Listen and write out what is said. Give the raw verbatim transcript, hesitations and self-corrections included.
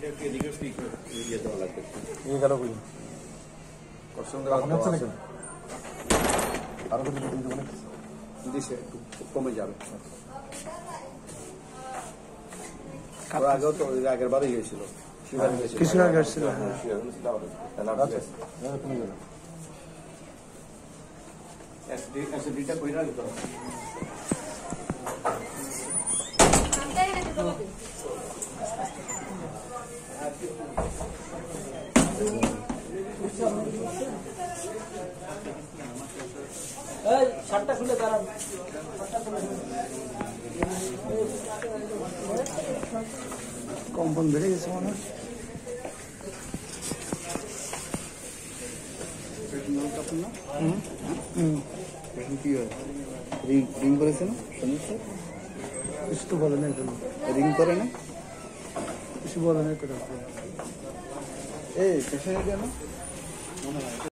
ये गलो कोई পছন্দ আছে আর কত দিন দেবেন দিছে কমে যাবে আর আগেও তো আগের বারে গিয়েছিল কিছু আগে আসছিল হ্যাঁ কমে গেল এসডি এসডিটা কইরা দিত এই শার্টটা খুলে দাঁড়ান শার্টটা খুলে কম্পন বেড়ে গেছে মনে হয় হুম হুম এখন কি হয় রিং রিং করেছে না শুনছো কিছু তো বলে নাই তো রিং করে না কিছু বলে নাই তো এই পেছনে কেন মনে হয়